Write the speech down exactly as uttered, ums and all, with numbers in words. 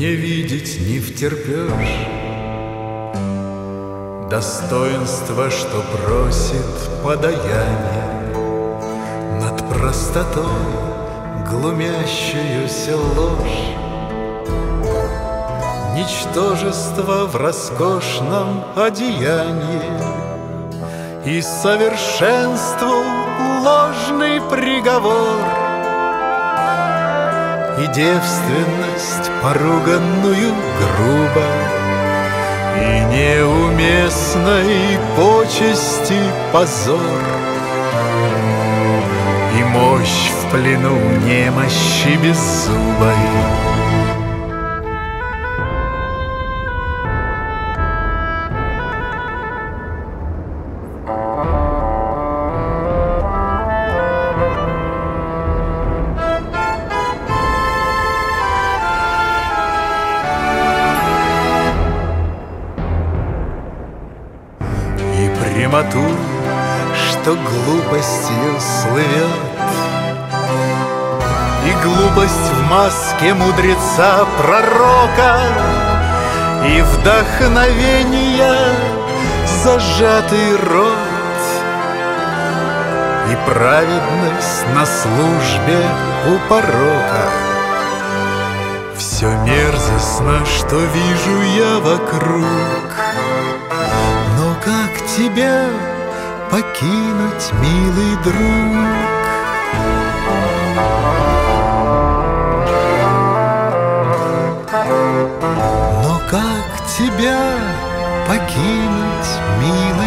Не видеть не втерпешь достоинство, что просит подаяние над простотой глумящуюся ложь. Ничтожество в роскошном одеянии и совершенству ложный приговор, и девственность, поруганную грубо, и неуместной почести позор, и мощь в плену немощи беззубой. Прямоту, что глупостью слывет, и глупость в маске мудреца-пророка, и вдохновения зажатый рот, и праведность на службе у порока. Все мерзостно, что вижу я вокруг. Как тебя покинуть, милый друг? Но как тебя покинуть, милый